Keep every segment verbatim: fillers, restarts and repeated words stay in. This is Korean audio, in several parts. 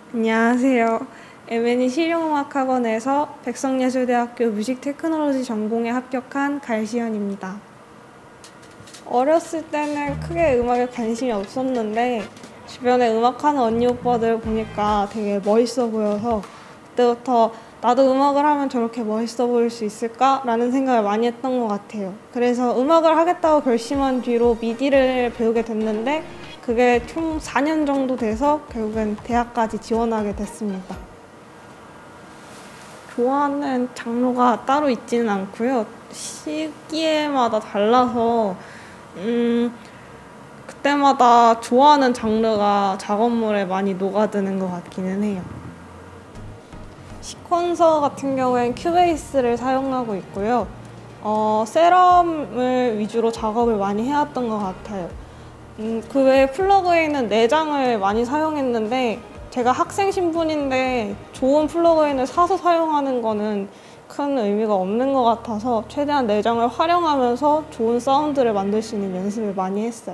안녕하세요. 엠엔이 실용음악학원에서 백석예술대학교 뮤직테크놀로지 전공에 합격한 갈시연입니다. 어렸을 때는 크게 음악에 관심이 없었는데 주변에 음악하는 언니 오빠들 보니까 되게 멋있어 보여서 그때부터 나도 음악을 하면 저렇게 멋있어 보일 수 있을까? 라는 생각을 많이 했던 것 같아요. 그래서 음악을 하겠다고 결심한 뒤로 미디를 배우게 됐는데 그게 총 사 년 정도 돼서 결국엔 대학까지 지원하게 됐습니다. 좋아하는 장르가 따로 있지는 않고요. 시기에마다 달라서 음, 그때마다 좋아하는 장르가 작업물에 많이 녹아드는 것 같기는 해요. 시퀀서 같은 경우엔 큐베이스를 사용하고 있고요. 어, 세럼을 위주로 작업을 많이 해왔던 것 같아요. 음, 그 외에 플러그인은 내장을 많이 사용했는데 제가 학생 신분인데 좋은 플러그인을 사서 사용하는 거는 큰 의미가 없는 것 같아서 최대한 내장을 활용하면서 좋은 사운드를 만들 수 있는 연습을 많이 했어요.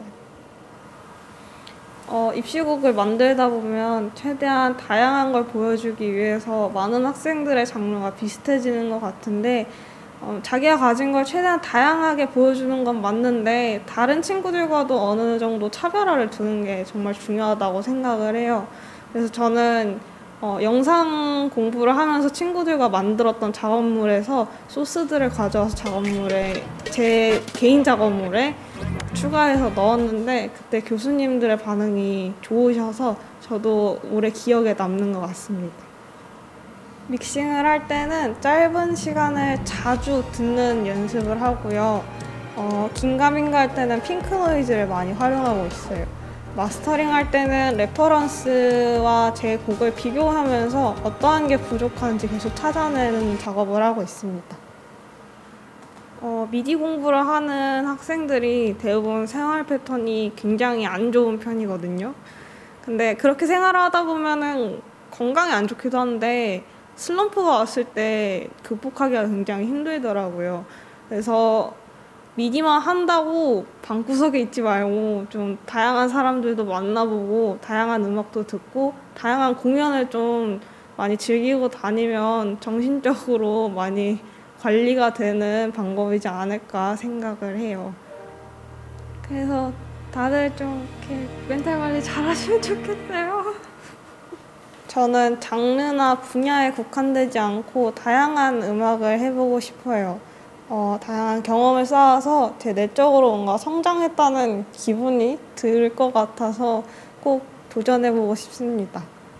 어, 입시곡을 만들다 보면 최대한 다양한 걸 보여주기 위해서 많은 학생들의 장르가 비슷해지는 것 같은데 어, 자기가 가진 걸 최대한 다양하게 보여주는 건 맞는데 다른 친구들과도 어느 정도 차별화를 두는 게 정말 중요하다고 생각을 해요. 그래서 저는 어, 영상 공부를 하면서 친구들과 만들었던 작업물에서 소스들을 가져와서 작업물에 제 개인 작업물에 추가해서 넣었는데 그때 교수님들의 반응이 좋으셔서 저도 오래 기억에 남는 것 같습니다. 믹싱을 할 때는 짧은 시간을 자주 듣는 연습을 하고요. 어, 긴가민가 할 때는 핑크 노이즈를 많이 활용하고 있어요. 마스터링 할 때는 레퍼런스와 제 곡을 비교하면서 어떠한 게 부족한지 계속 찾아내는 작업을 하고 있습니다. 어, 미디 공부를 하는 학생들이 대부분 생활 패턴이 굉장히 안 좋은 편이거든요. 근데 그렇게 생활을 하다 보면은 건강에 안 좋기도 한데 슬럼프가 왔을 때 극복하기가 굉장히 힘들더라고요. 그래서 미디만 한다고 방구석에 있지 말고 좀 다양한 사람들도 만나보고 다양한 음악도 듣고 다양한 공연을 좀 많이 즐기고 다니면 정신적으로 많이 관리가 되는 방법이지 않을까 생각을 해요. 그래서 다들 좀 이렇게 멘탈 관리 잘 하시면 좋겠어요. 저는 장르나 분야에 국한되지 않고 다양한 음악을 해보고 싶어요. 어, 다양한 경험을 쌓아서 제 내적으로 뭔가 성장했다는 기분이 들 것 같아서 꼭 도전해보고 싶습니다.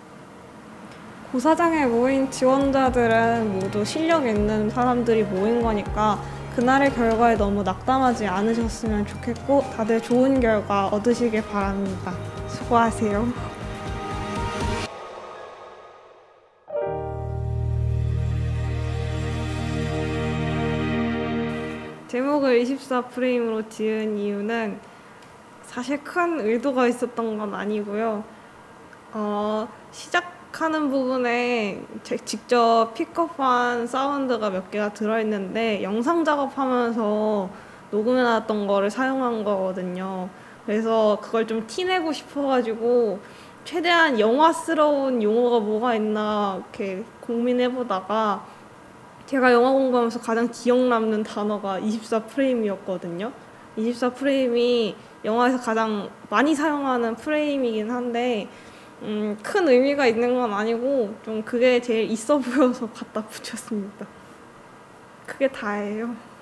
고사장에 모인 지원자들은 모두 실력 있는 사람들이 모인 거니까 그날의 결과에 너무 낙담하지 않으셨으면 좋겠고 다들 좋은 결과 얻으시길 바랍니다. 수고하세요. 제목을 이십사 프레임으로 지은 이유는 사실 큰 의도가 있었던 건 아니고요. 어, 시작하는 부분에 직접 픽업한 사운드가 몇 개가 들어있는데 영상 작업하면서 녹음해놨던 거를 사용한 거거든요. 그래서 그걸 좀 티내고 싶어가지고 최대한 영화스러운 용어가 뭐가 있나 이렇게 고민해보다가 제가 영화 공부하면서 가장 기억 남는 단어가 이십사 프레임이었거든요. 이십사 프레임이 영화에서 가장 많이 사용하는 프레임이긴 한데 음, 큰 의미가 있는 건 아니고 좀 그게 제일 있어 보여서 갖다 붙였습니다. 그게 다예요.